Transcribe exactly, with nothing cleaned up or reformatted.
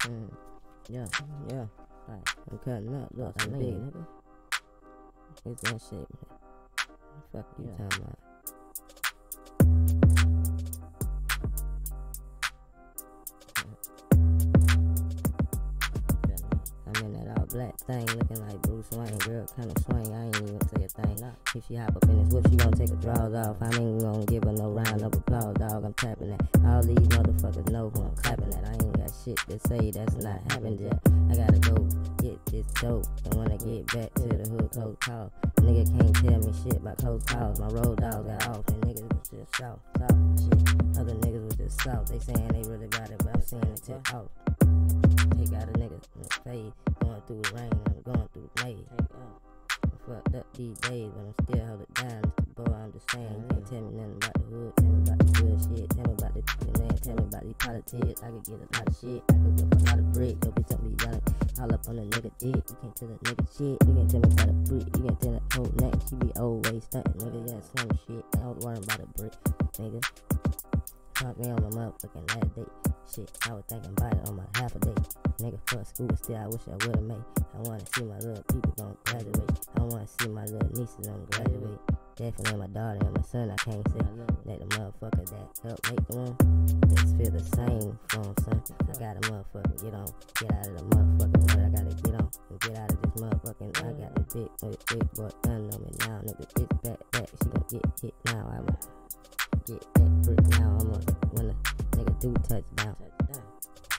Mm. Yeah, yeah. Right. I'm cutting up. Look, I'm big, nigga. It's that shit, man. Fuck you yeah. talking about. I'm in that all black thing, looking like Bruce Wayne. Girl, kinda swing, I ain't even say a thing. Nah. If she hop up in this whip, she gon' take her drawers off. I ain't gonna give her no round of applause, dog. I'm tapping that. All these motherfuckers know who I'm clapping at. I ain't got shit to say, that's not happened yet. I gotta go get this dope, and when I get back to the hood, close call. Nigga can't tell me shit about close calls. My road dog got off, and niggas was just soft, soft shit. Other niggas was just soft. They saying they really got it, but I'm seeing it tip off. Take out a nigga in the fade, going through the rain, I'm going through the maze. I'm fucked up these days, but I'm still held it down. Boy, I'm just saying, you can't tell me nothing about the hood, tell me about the good shit, tell me about the, the man, tell me about these politics. I could get a lot of shit, I could whip a lot of brick, don't be something be done. All up on the nigga dick, you can't tell the nigga shit, you can't tell me about a brick, you can't tell the whole neck, she be always stunting, nigga, yeah, slim shit, I don't worry about a brick, nigga. Talk me on my motherfucking last date. Shit, I was thinking about it on my half a day. Nigga, fuck school, but still I wish I would've made. I wanna see my little people gon' graduate. I wanna see my little nieces gon' graduate. Definitely my daughter and my son, I can't say. Let the motherfucker that help make the one, just feel the same for him, son. I gotta motherfucking get on, get out of the motherfucking way. I gotta get on and get out of this motherfucking. I got the big, big, big boy gun on me now. Nigga, bitch back, back, she gon' get hit now. I will get that brick now. I'm on when the nigga do touchdown.